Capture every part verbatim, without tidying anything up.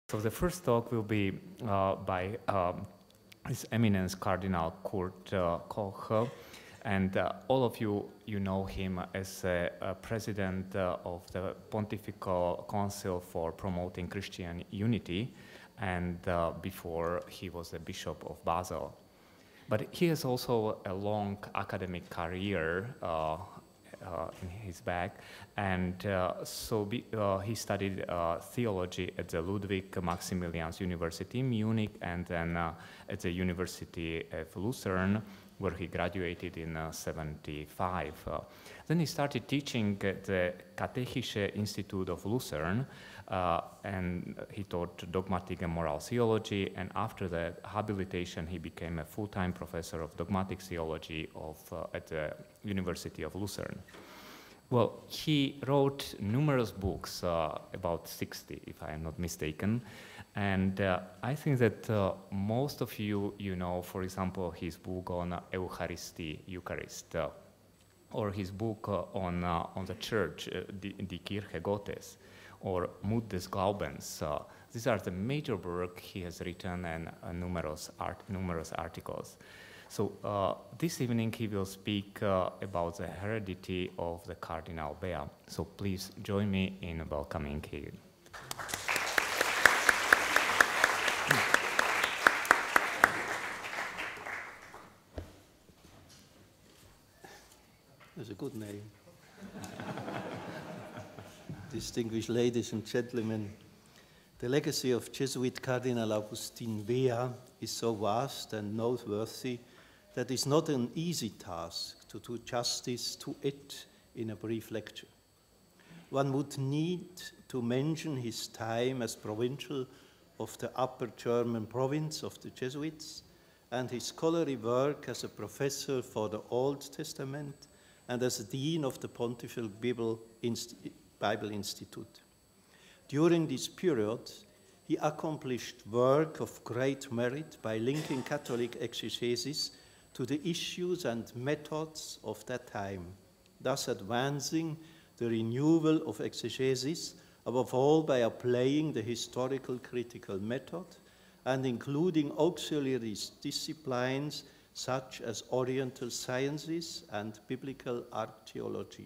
So the first talk will be uh, by um, His Eminence Cardinal Kurt uh, Koch, and uh, all of you, you know him as a, a president uh, of the Pontifical Council for Promoting Christian Unity, and uh, before he was a bishop of Basel. But he has also a long academic career uh, Uh, in his back, and uh, so be, uh, he studied uh, theology at the Ludwig Maximilians University in Munich, and then uh, at the University of Lucerne, where he graduated in uh, seventy-five. Uh, then he started teaching at the Katechische Institute of Lucerne, uh, and he taught dogmatic and moral theology, and after the habilitation he became a full-time professor of dogmatic theology of, uh, at the University of Lucerne. Well, he wrote numerous books, uh, about sixty if I am not mistaken, and uh, I think that uh, most of you, you know, for example, his book on uh, Eucharistie, Eucharist, uh, or his book uh, on, uh, on the church, uh, Die, Die Kirche Gottes, or Mut des Glaubens. Uh, these are the major work he has written, and uh, numerous, art, numerous articles. So uh, this evening he will speak uh, about the heredity of the Cardinal Bea. So please join me in welcoming him. That's a good name. Distinguished ladies and gentlemen, the legacy of Jesuit Cardinal Augustin Bea is so vast and noteworthy that it's not an easy task to do justice to it in a brief lecture. One would need to mention his time as provincial of the Upper German province of the Jesuits and his scholarly work as a professor for the Old Testament and as a dean of the Pontifical Bible Institute. During this period, he accomplished work of great merit by linking Catholic exegesis to the issues and methods of that time, thus advancing the renewal of exegesis, above all by applying the historical critical method and including auxiliary disciplines such as Oriental sciences and biblical archaeology.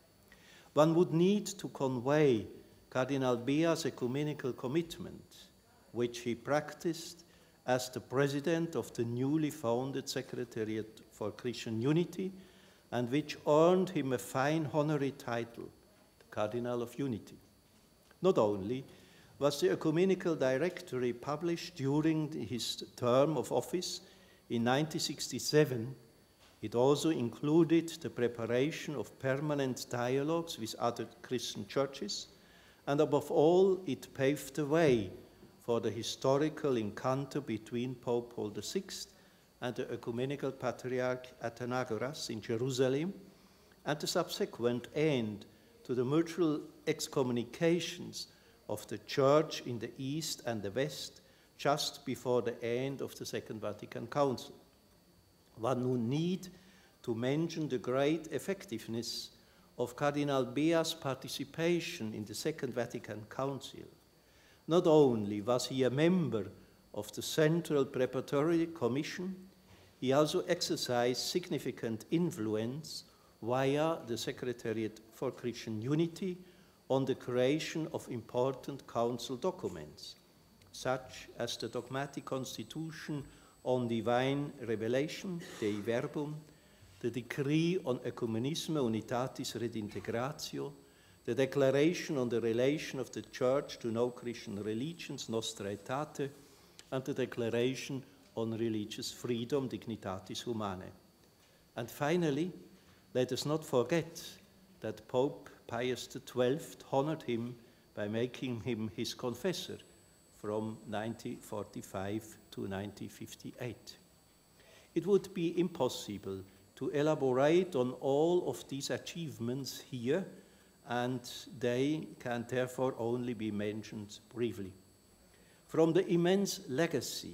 One would need to convey Cardinal Bea's ecumenical commitment, which he practiced as the president of the newly founded Secretariat for Christian Unity, and which earned him a fine honorary title, the Cardinal of Unity. Not only was the Ecumenical Directory published during his term of office in nineteen sixty-seven, it also included the preparation of permanent dialogues with other Christian churches, and above all, it paved the way for the historical encounter between Pope Paul the Sixth and the Ecumenical Patriarch Athenagoras in Jerusalem, and the subsequent end to the mutual excommunications of the Church in the East and the West just before the end of the Second Vatican Council. One would need to mention the great effectiveness of Cardinal Bea's participation in the Second Vatican Council. Not only was he a member of the Central Preparatory Commission, he also exercised significant influence via the Secretariat for Christian Unity on the creation of important council documents, such as the Dogmatic Constitution on Divine Revelation, Dei Verbum, the Decree on Ecumenisme Unitatis Redintegratio, the Declaration on the Relation of the Church to No Christian Religions, Nostra Aetate, and the Declaration on Religious Freedom, Dignitatis Humanae. And finally, let us not forget that Pope Pius the Twelfth honored him by making him his confessor from nineteen forty-five to nineteen fifty-eight. It would be impossible to elaborate on all of these achievements here, and they can therefore only be mentioned briefly. From the immense legacy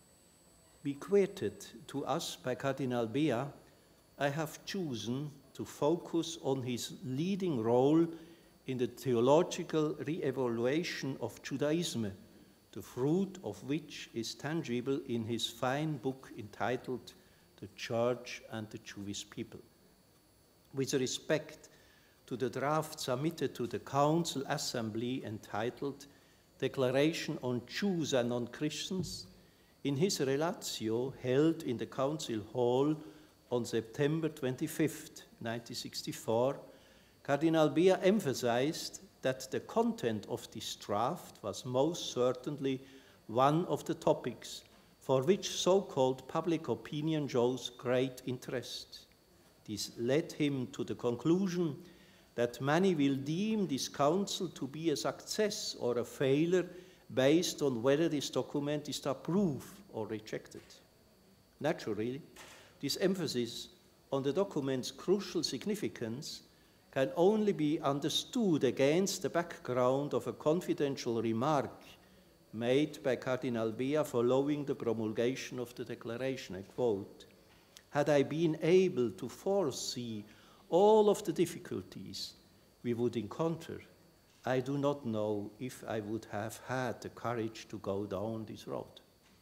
bequeathed to us by Cardinal Bea, I have chosen to focus on his leading role in the theological re-evaluation of Judaism, the fruit of which is tangible in his fine book entitled The Church and the Jewish People. With respect to the draft submitted to the Council Assembly entitled Declaration on Jews and Non-Christians, in his relatio held in the Council Hall on September twenty-fifth, nineteen sixty-four, Cardinal Bea emphasized that the content of this draft was most certainly one of the topics for which so-called public opinion shows great interest. This led him to the conclusion that many will deem this council to be a success or a failure based on whether this document is approved or rejected. Naturally, this emphasis on the document's crucial significance can only be understood against the background of a confidential remark made by Cardinal Bea following the promulgation of the declaration. I quote, "Had I been able to foresee all of the difficulties we would encounter, I do not know if I would have had the courage to go down this road."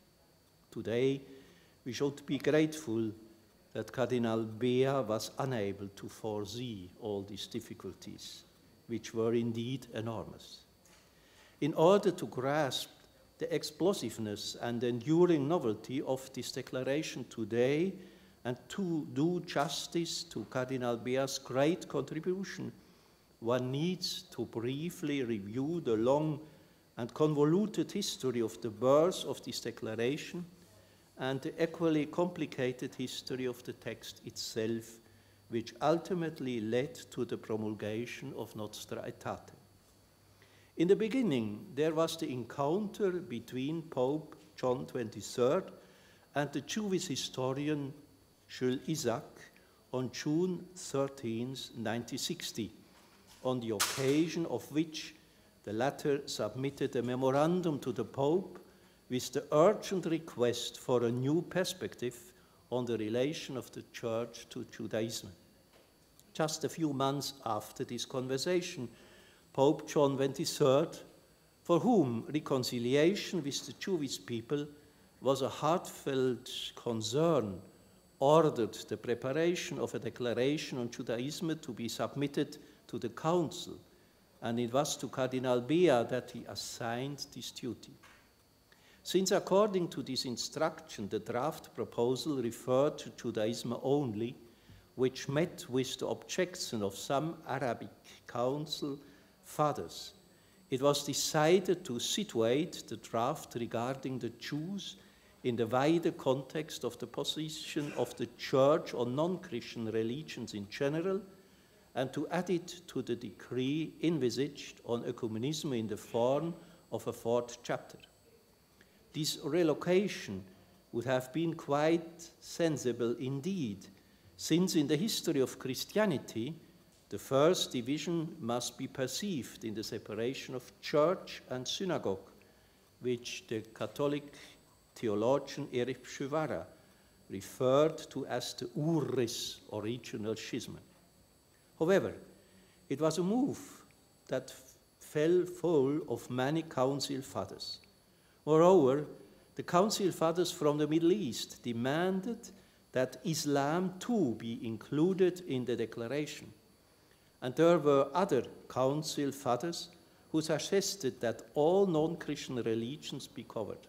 Today, we should be grateful that Cardinal Bea was unable to foresee all these difficulties, which were indeed enormous. In order to grasp the explosiveness and enduring novelty of this declaration today, and to do justice to Cardinal Bea's great contribution, one needs to briefly review the long and convoluted history of the birth of this declaration and the equally complicated history of the text itself, which ultimately led to the promulgation of Nostra Aetate. In the beginning, there was the encounter between Pope John the twenty-third and the Jewish historian Jules Isaac on June thirteenth, nineteen sixty, on the occasion of which the latter submitted a memorandum to the Pope with the urgent request for a new perspective on the relation of the Church to Judaism. Just a few months after this conversation, Pope John the twenty-third, for whom reconciliation with the Jewish people was a heartfelt concern, ordered the preparation of a declaration on Judaism to be submitted to the Council, and it was to Cardinal Bea that he assigned this duty. Since according to this instruction, the draft proposal referred to Judaism only, which met with the objection of some Arabic Council fathers, it was decided to situate the draft regarding the Jews in the wider context of the position of the Church on non-Christian religions in general, and to add it to the decree envisaged on ecumenism in the form of a fourth chapter. This relocation would have been quite sensible indeed, since in the history of Christianity, the first division must be perceived in the separation of church and synagogue, which the Catholic theologian Erich Pschewara referred to as the Urris, original schism. However, it was a move that fell foul of many council fathers. Moreover, the council fathers from the Middle East demanded that Islam too be included in the declaration. And there were other council fathers who suggested that all non-Christian religions be covered.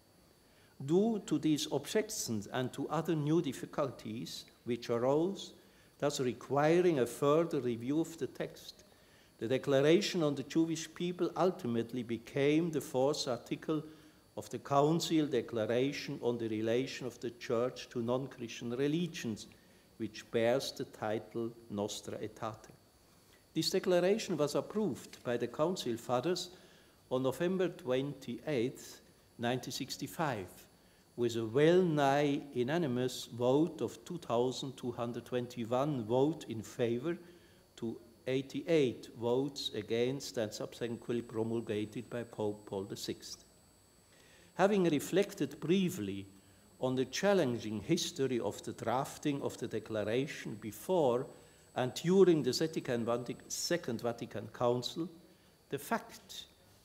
Due to these objections and to other new difficulties which arose, thus requiring a further review of the text, the Declaration on the Jewish People ultimately became the fourth article of the Council Declaration on the relation of the Church to non-Christian religions, which bears the title Nostra Aetate. This declaration was approved by the Council Fathers on November twenty-eighth, nineteen sixty-five, with a well-nigh unanimous vote of two thousand two hundred twenty-one votes in favor to eighty-eight votes against, and subsequently promulgated by Pope Paul the sixth. Having reflected briefly on the challenging history of the drafting of the declaration before and during the Second Vatican Council, the fact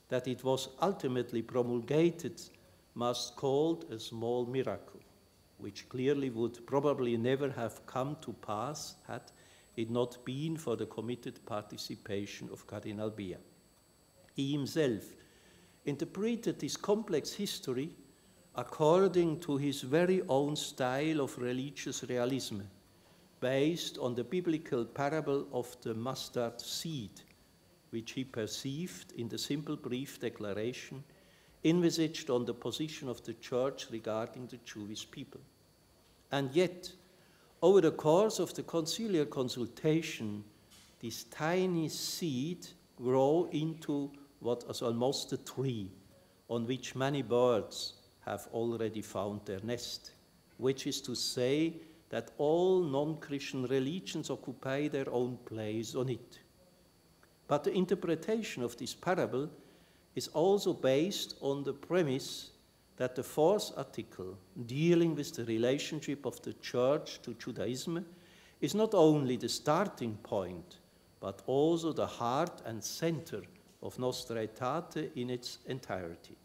that it was ultimately promulgated must called a small miracle, which clearly would probably never have come to pass had it not been for the committed participation of Cardinal Bea. He himself interpreted this complex history according to his very own style of religious realism, based on the biblical parable of the mustard seed, which he perceived in the simple brief declaration envisaged on the position of the Church regarding the Jewish people. And yet, over the course of the conciliar consultation, this tiny seed grew into what is almost a tree on which many birds have already found their nest, which is to say that all non-Christian religions occupy their own place on it. But the interpretation of this parable is also based on the premise that the fourth article, dealing with the relationship of the Church to Judaism, is not only the starting point, but also the heart and center of Nostra Aetate in its entirety.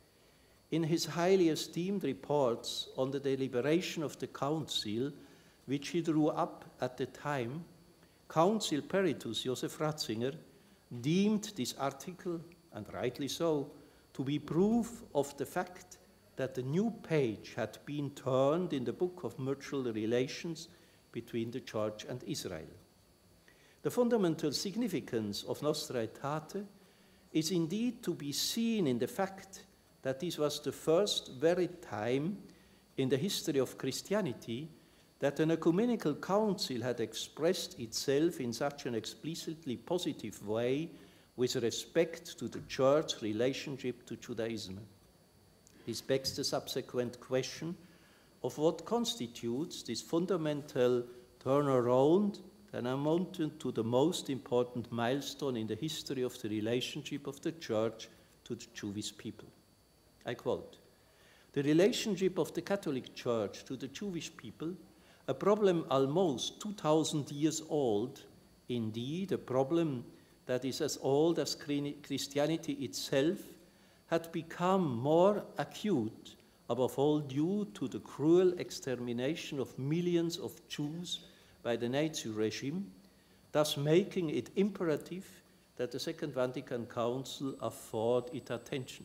In his highly esteemed reports on the deliberation of the Council, which he drew up at the time, Council Peritus Joseph Ratzinger deemed this article, and rightly so, to be proof of the fact that the new page had been turned in the book of mutual relations between the Church and Israel. The fundamental significance of Nostra Aetate is indeed to be seen in the fact that this was the first very time in the history of Christianity that an ecumenical council had expressed itself in such an explicitly positive way with respect to the Church's relationship to Judaism. This begs the subsequent question of what constitutes this fundamental turnaround that amounted to the most important milestone in the history of the relationship of the Church to the Jewish people. I quote, "The relationship of the Catholic Church to the Jewish people, a problem almost two thousand years old, indeed a problem that is as old as Christianity itself, had become more acute, above all due to the cruel extermination of millions of Jews by the Nazi regime, thus making it imperative that the Second Vatican Council afford it attention."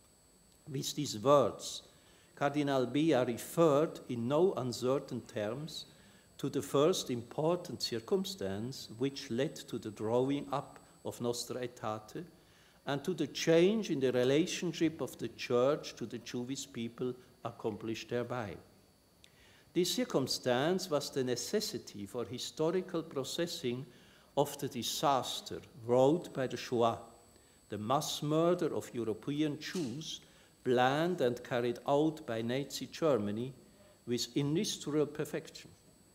With these words, Cardinal Bea referred in no uncertain terms to the first important circumstance which led to the drawing up of Nostra Aetate and to the change in the relationship of the Church to the Jewish people accomplished thereby. This circumstance was the necessity for historical processing of the disaster wrought by the Shoah, the mass murder of European Jews planned and carried out by Nazi Germany with industrial perfection.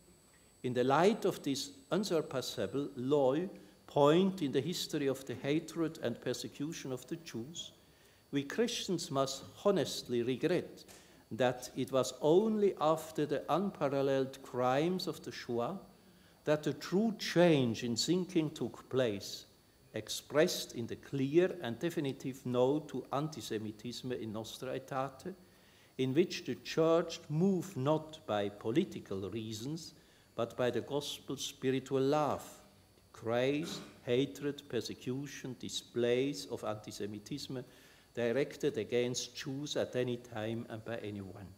In the light of this unsurpassable law point in the history of the hatred and persecution of the Jews, we Christians must honestly regret that it was only after the unparalleled crimes of the Shoah that the true change in thinking took place, expressed in the clear and definitive no to anti-Semitism in Nostra Aetate, in which the Church moved not by political reasons, but by the gospel's spiritual love, grace, hatred, persecution, displays of anti-Semitism directed against Jews at any time and by anyone.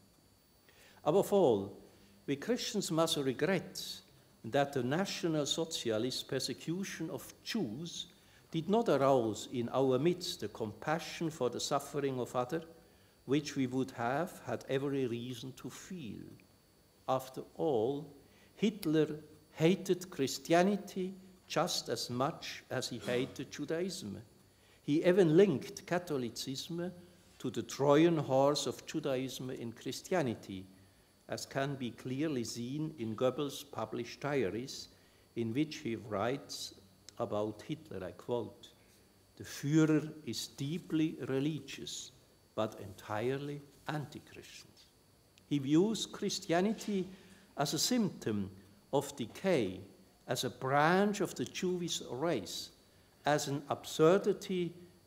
Above all, we Christians must regret that the National Socialist persecution of Jews did not arouse in our midst the compassion for the suffering of others, which we would have had every reason to feel. After all, Hitler hated Christianity just as much as he hated Judaism. He even linked Catholicism to the Trojan horse of Judaism in Christianity, as can be clearly seen in Goebbels' published diaries, in which he writes about Hitler, I quote, "The Führer is deeply religious, but entirely anti-Christian." He views Christianity as a symptom of decay, as a branch of the Jewish race, as an absurdity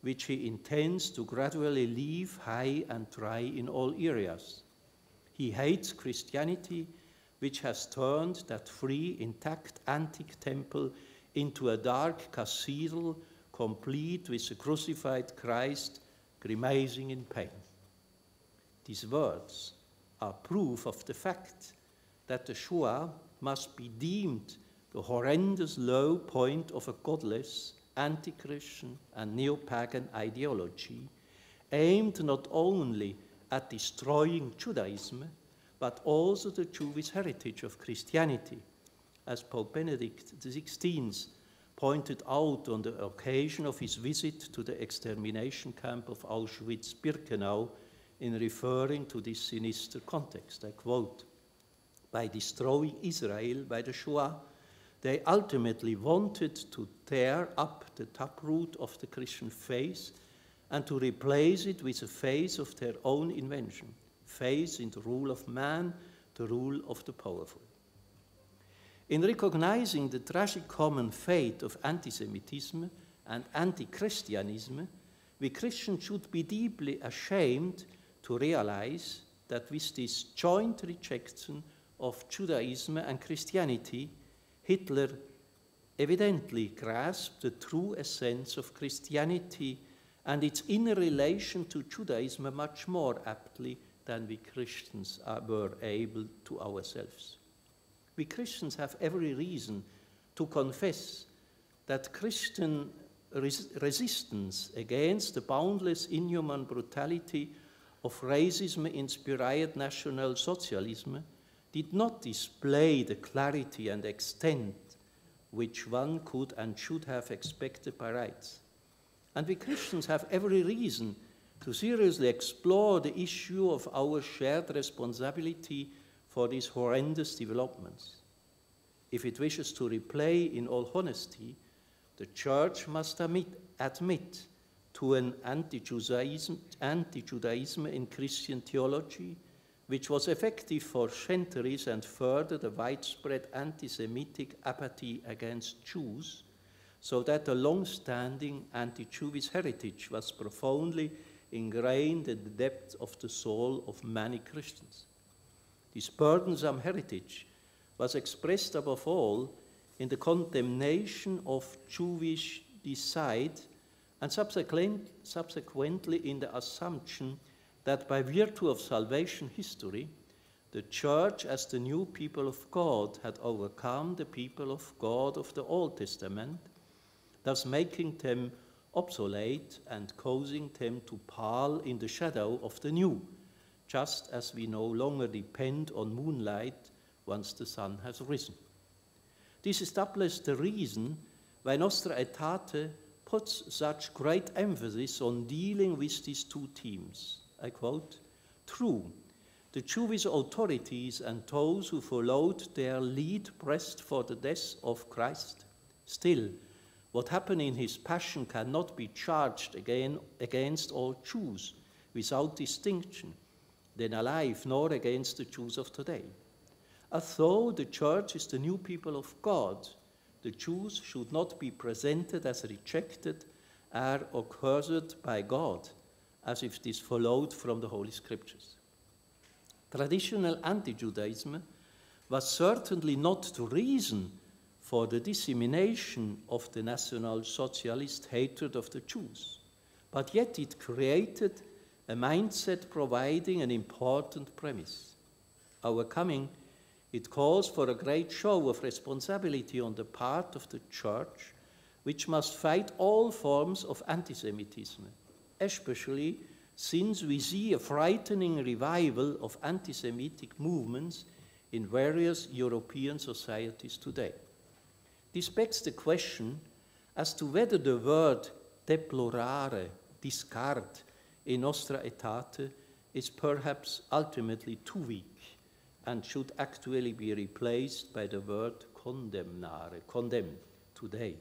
which he intends to gradually leave high and dry in all areas. He hates Christianity, which has turned that free, intact, antique temple into a dark cathedral, complete with a crucified Christ grimacing in pain. These words are proof of the fact that the Shoah must be deemed the horrendous low point of a godless, anti-Christian and neo-pagan ideology aimed not only at destroying Judaism, but also the Jewish heritage of Christianity, as Pope Benedict the sixteenth pointed out on the occasion of his visit to the extermination camp of Auschwitz-Birkenau in referring to this sinister context. I quote, "By destroying Israel by the Shoah, they ultimately wanted to tear up the taproot of the Christian faith and to replace it with a faith of their own invention, faith in the rule of man, the rule of the powerful." In recognizing the tragic common fate of anti-Semitism and anti-Christianism, we Christians should be deeply ashamed to realize that with this joint rejection of Judaism and Christianity, Hitler evidently grasped the true essence of Christianity and its inner relation to Judaism much more aptly than we Christians are, were able to ourselves. We Christians have every reason to confess that Christian res resistance against the boundless inhuman brutality of racism-inspired National Socialism did not display the clarity and extent which one could and should have expected by rights. And we Christians have every reason to seriously explore the issue of our shared responsibility for these horrendous developments. If it wishes to reply in all honesty, the Church must admit, admit to an anti-Judaism, anti-Judaism in Christian theology, which was effective for centuries and furthered the widespread anti-Semitic apathy against Jews, so that a long-standing anti-Jewish heritage was profoundly ingrained in the depths of the soul of many Christians. This burdensome heritage was expressed above all in the condemnation of Jewish decide and subsequent, subsequently in the assumption that by virtue of salvation history, the Church as the new people of God had overcome the people of God of the Old Testament, thus making them obsolete and causing them to pall in the shadow of the new, just as we no longer depend on moonlight once the sun has risen. This established the reason why Nostra Aetate puts such great emphasis on dealing with these two themes. I quote, "True, the Jewish authorities and those who followed their lead pressed for the death of Christ. Still, what happened in his passion cannot be charged again against all Jews without distinction, then alive, nor against the Jews of today. Although the Church is the new people of God, the Jews should not be presented as rejected or accursed by God, as if this followed from the Holy Scriptures." Traditional anti-Judaism was certainly not the reason for the dissemination of the National Socialist hatred of the Jews, but yet it created a mindset providing an important premise. Our coming, it calls for a great show of responsibility on the part of the Church, which must fight all forms of anti-Semitism, especially since we see a frightening revival of anti-Semitic movements in various European societies today. This begs the question as to whether the word deplorare, discard, in Nostra Aetate is perhaps ultimately too weak and should actually be replaced by the word condemnare, condemn, today.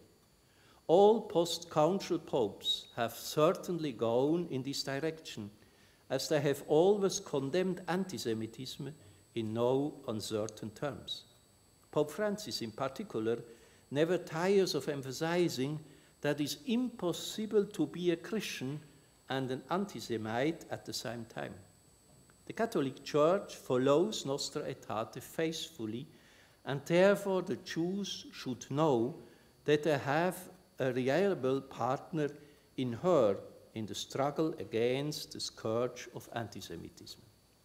All post-council popes have certainly gone in this direction, as they have always condemned anti-Semitism in no uncertain terms. Pope Francis, in particular, never tires of emphasizing that it's impossible to be a Christian and an anti-Semite at the same time. The Catholic Church follows Nostra Aetate faithfully, and therefore the Jews should know that they have a reliable partner in her in the struggle against the scourge of anti-Semitism.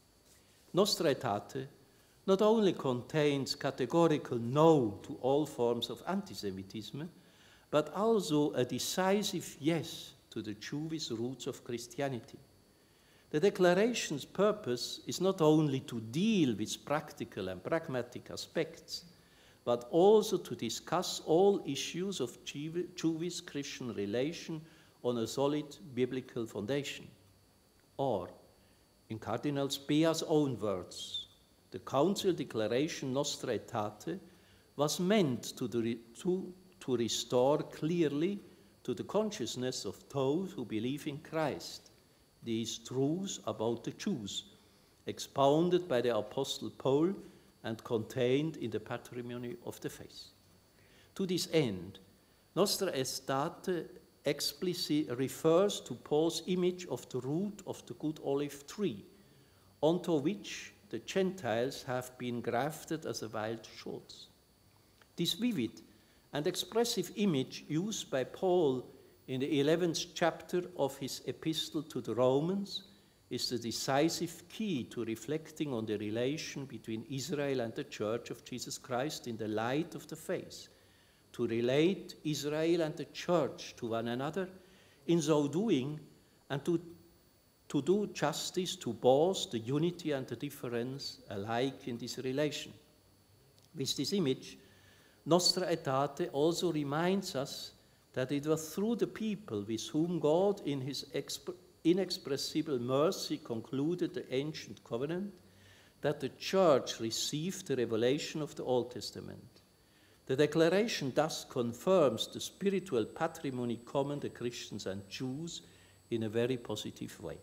Nostra Aetate not only contains categorical no to all forms of anti-Semitism, but also a decisive yes to the Jewish roots of Christianity. The declaration's purpose is not only to deal with practical and pragmatic aspects, but also to discuss all issues of Jewish-Christian relation on a solid biblical foundation. Or, in Cardinal Speer's own words, the Council Declaration Nostra Aetate was meant to, the, to, to restore clearly to the consciousness of those who believe in Christ these truths about the Jews, expounded by the Apostle Paul and contained in the Patrimony of the Faith. To this end, Nostra Aetate explicitly refers to Paul's image of the root of the good olive tree, onto which the Gentiles have been grafted as a wild shoots. This vivid and expressive image used by Paul in the eleventh chapter of his epistle to the Romans is the decisive key to reflecting on the relation between Israel and the Church of Jesus Christ in the light of the faith, to relate Israel and the Church to one another, in so doing, and to, to do justice to both the unity and the difference alike in this relation. With this image, Nostra Aetate also reminds us that it was through the people with whom God in his inexpressible mercy concluded the ancient covenant that the Church received the revelation of the Old Testament. The declaration thus confirms the spiritual patrimony common to Christians and Jews in a very positive way.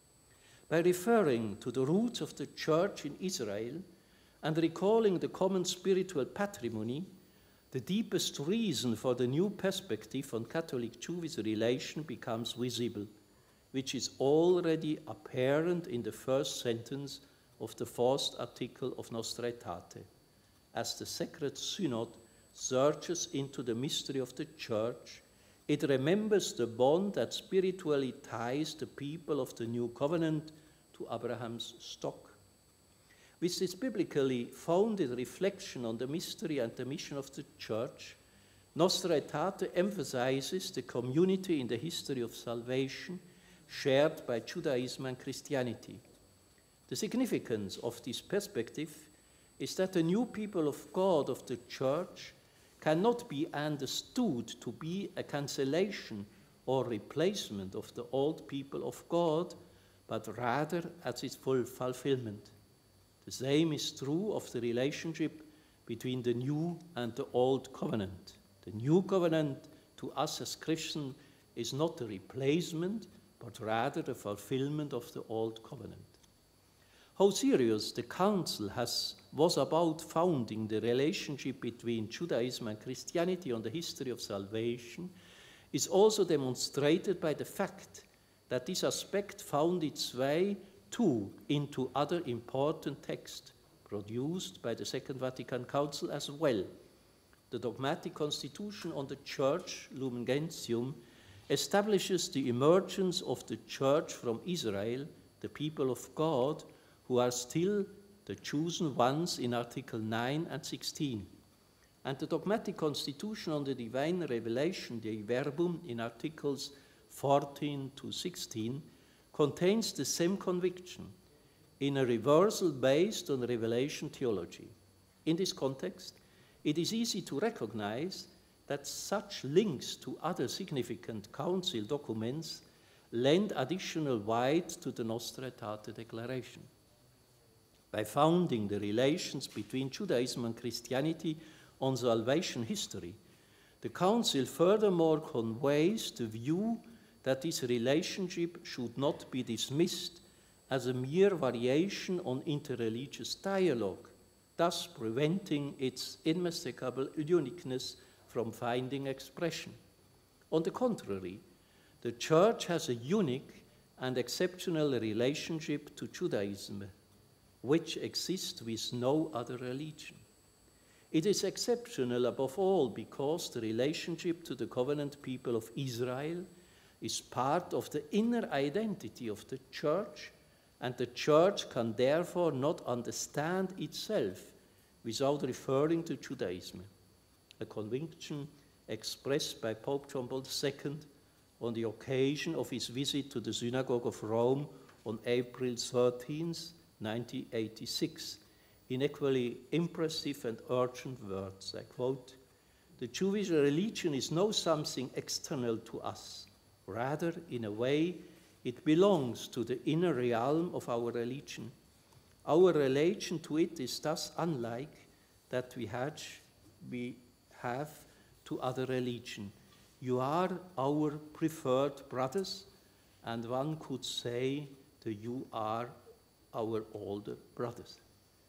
By referring to the roots of the Church in Israel and recalling the common spiritual patrimony, the deepest reason for the new perspective on Catholic-Jewish relation becomes visible, which is already apparent in the first sentence of the fourth article of Nostra Aetate. As the Sacred Synod searches into the mystery of the Church, it remembers the bond that spiritually ties the people of the New Covenant to Abraham's stock. With this biblically founded reflection on the mystery and the mission of the Church, Nostra Aetate emphasizes the community in the history of salvation shared by Judaism and Christianity. The significance of this perspective is that the new people of God of the Church cannot be understood to be a cancellation or replacement of the old people of God, but rather as its full fulfillment. The same is true of the relationship between the new and the old covenant. The new covenant to us as Christians is not a replacement, but rather the fulfillment of the old covenant. How serious the Council has, was about founding the relationship between Judaism and Christianity on the history of salvation is also demonstrated by the fact that this aspect found its way too into other important texts produced by the Second Vatican Council as well. The dogmatic constitution on the Church, Lumen Gentium, establishes the emergence of the Church from Israel, the people of God, who are still the chosen ones in Article nine and sixteen. And the dogmatic constitution on the divine revelation, Dei Verbum, in Articles fourteen to sixteen, contains the same conviction in a reversal based on revelation theology. In this context, it is easy to recognize that such links to other significant council documents lend additional weight to the Nostra Aetate declaration. By founding the relations between Judaism and Christianity on salvation history, the Council furthermore conveys the view that this relationship should not be dismissed as a mere variation on interreligious dialogue, thus preventing its unmistakable uniqueness from finding expression. On the contrary, the Church has a unique and exceptional relationship to Judaism, which exists with no other religion. It is exceptional above all because the relationship to the covenant people of Israel is part of the inner identity of the Church, and the Church can therefore not understand itself without referring to Judaism, a conviction expressed by Pope John Paul the Second on the occasion of his visit to the Synagogue of Rome on April thirteenth, nineteen eighty-six, in equally impressive and urgent words. I quote, "The Jewish religion is not something external to us. Rather, in a way, it belongs to the inner realm of our religion. Our relation to it is thus unlike that we, had, we have to other religions. You are our preferred brothers, and one could say that you are our older brothers."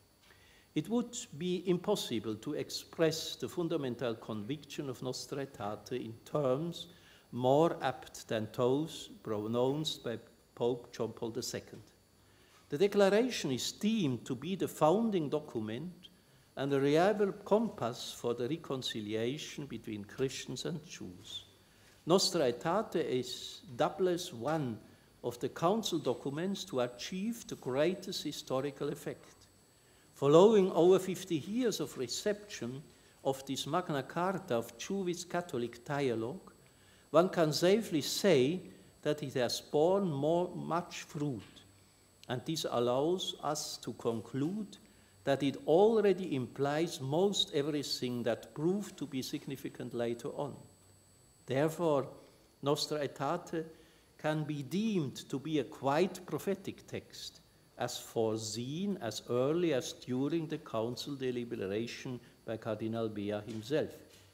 It would be impossible to express the fundamental conviction of Nostra Aetate in terms more apt than those pronounced by Pope John Paul the Second. The declaration is deemed to be the founding document and a reliable compass for the reconciliation between Christians and Jews. Nostra Aetate is doubtless one of the council documents to achieve the greatest historical effect. Following over fifty years of reception of this Magna Carta of Jewish-Catholic dialogue, one can safely say that it has borne more, much fruit, and this allows us to conclude that it already implies most everything that proved to be significant later on. Therefore, Nostra Aetate can be deemed to be a quite prophetic text, as foreseen as early as during the council deliberation by Cardinal Bea himself.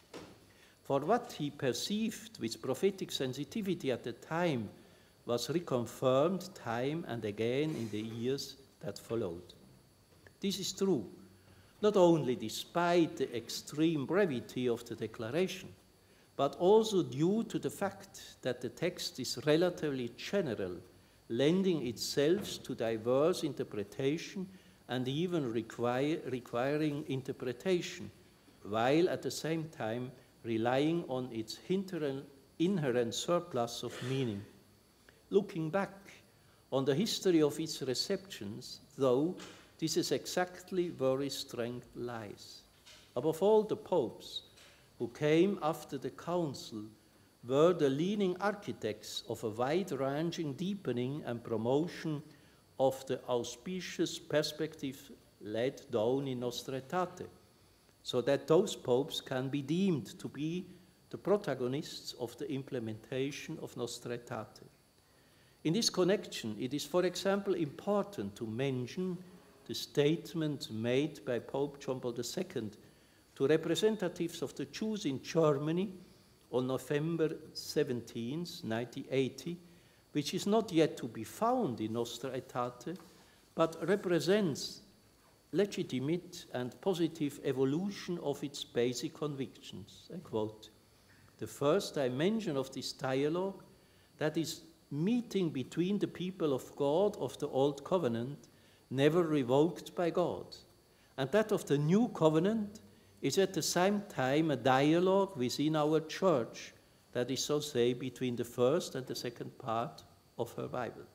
For what he perceived with prophetic sensitivity at the time was reconfirmed time and again in the years that followed. This is true, not only despite the extreme brevity of the declaration, but also due to the fact that the text is relatively general, lending itself to diverse interpretation and even require, requiring interpretation, while at the same time relying on its inherent surplus of meaning. Looking back on the history of its receptions, though, this is exactly where its strength lies. Above all, the popes who came after the council were the leading architects of a wide-ranging deepening and promotion of the auspicious perspective laid down in Nostra Aetate, so that those popes can be deemed to be the protagonists of the implementation of Nostra Aetate. In this connection, it is, for example, important to mention the statement made by Pope John Paul the Second to representatives of the Jews in Germany on November seventeenth, nineteen eighty, which is not yet to be found in Nostra Aetate, but represents legitimate and positive evolution of its basic convictions. I quote, "The first dimension of this dialogue, that is meeting between the people of God of the Old Covenant, never revoked by God, and that of the New Covenant is at the same time a dialogue within our church, that is so say between the first and the second part of her Bible."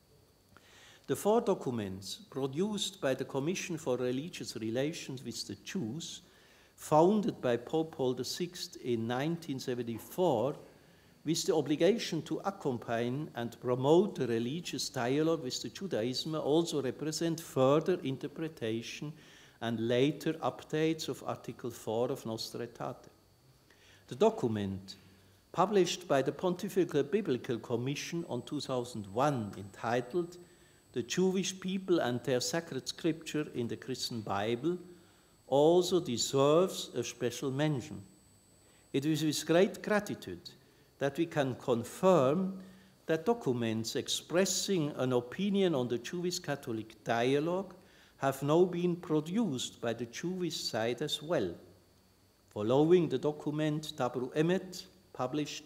The four documents produced by the Commission for Religious Relations with the Jews, founded by Pope Paul the Sixth in nineteen seventy-four, with the obligation to accompany and promote the religious dialogue with the Judaism, also represent further interpretation and later updates of Article four of Nostra Aetate. The document, published by the Pontifical Biblical Commission on two thousand one, entitled "The Jewish People and Their Sacred Scripture in the Christian Bible," also deserves a special mention. It is with great gratitude that we can confirm that documents expressing an opinion on the Jewish-Catholic dialogue have now been produced by the Jewish side as well. Following the document Dabru Emet, published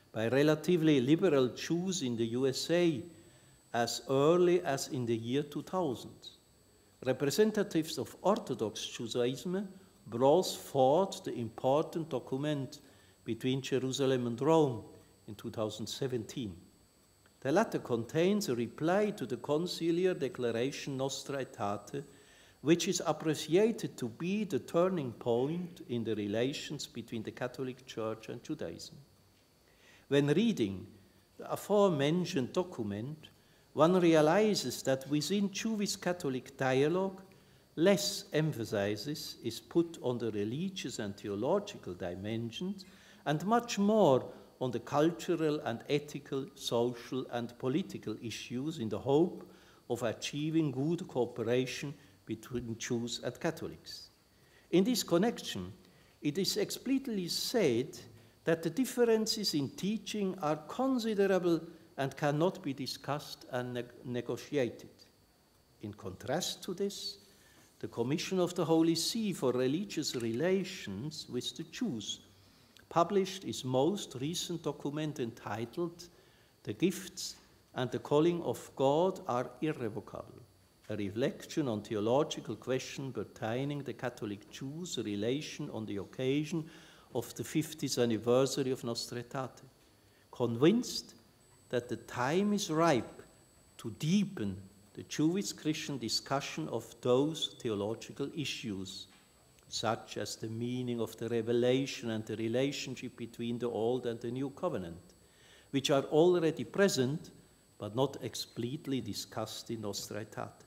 by relatively liberal Jews in the U S A as early as in the year two thousand. Representatives of Orthodox Judaism brought forth the important document between Jerusalem and Rome in two thousand seventeen. The latter contains a reply to the conciliar declaration Nostra Aetate, which is appreciated to be the turning point in the relations between the Catholic Church and Judaism. When reading the aforementioned document, one realizes that within Jewish-Catholic dialogue, less emphasis is put on the religious and theological dimensions and much more on the cultural and ethical, social and political issues in the hope of achieving good cooperation between Jews and Catholics. In this connection, it is explicitly said that the differences in teaching are considerable and cannot be discussed and ne negotiated. In contrast to this, the Commission of the Holy See for Religious Relations with the Jews published its most recent document entitled "The Gifts and the Calling of God Are Irrevocable," a reflection on theological questions pertaining the Catholic Jews' relation on the occasion of the fiftieth anniversary of Nostra Aetate, convinced that the time is ripe to deepen the Jewish-Christian discussion of those theological issues, such as the meaning of the revelation and the relationship between the Old and the New Covenant, which are already present but not explicitly discussed in Nostra Aetate.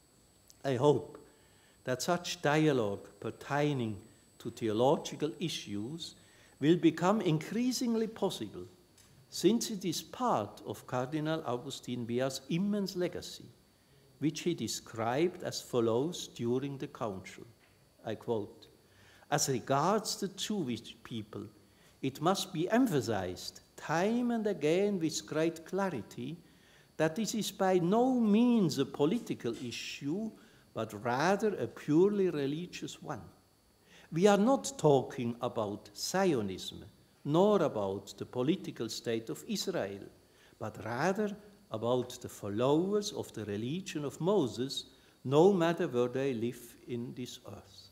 I hope that such dialogue pertaining to theological issues will become increasingly possible, since it is part of Cardinal Augustin Bea's immense legacy, which he described as follows during the council. I quote, "As regards the Jewish people, it must be emphasized time and again with great clarity that this is by no means a political issue, but rather a purely religious one. We are not talking about Zionism, nor about the political state of Israel, but rather about the followers of the religion of Moses, no matter where they live in this earth."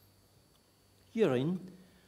Herein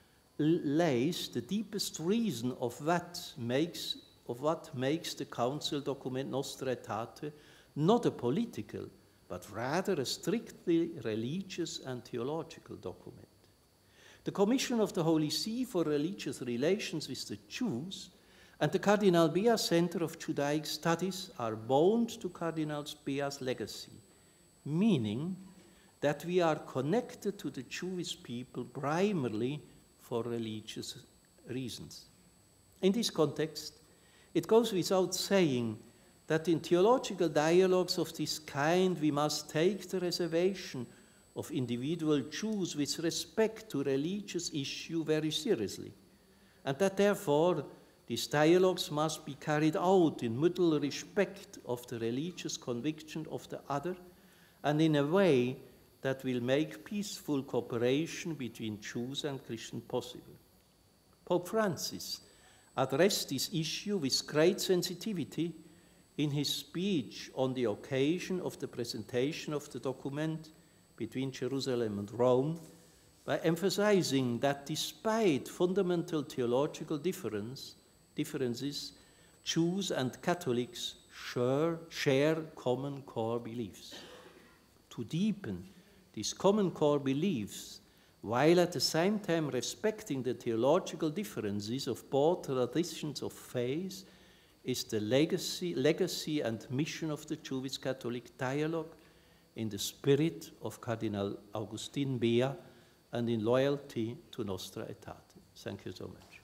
lays the deepest reason of what makes, of what makes the council document Nostra Aetate not a political, but rather a strictly religious and theological document. The Commission of the Holy See for Religious Relations with the Jews and the Cardinal Bea Center of Judaic Studies are bound to Cardinal Bea's legacy, meaning that we are connected to the Jewish people primarily for religious reasons. In this context, it goes without saying that in theological dialogues of this kind we must take the reservation of individual Jews with respect to religious issue very seriously, and that therefore these dialogues must be carried out in mutual respect of the religious conviction of the other and in a way that will make peaceful cooperation between Jews and Christians possible. Pope Francis addressed this issue with great sensitivity in his speech on the occasion of the presentation of the document between Jerusalem and Rome, by emphasizing that despite fundamental theological difference, differences, Jews and Catholics share, share common core beliefs. To deepen these common core beliefs, while at the same time respecting the theological differences of both traditions of faith, is the legacy, legacy and mission of the Jewish-Catholic dialogue in the spirit of Cardinal Augustin Bea and in loyalty to Nostra Aetate. Thank you so much.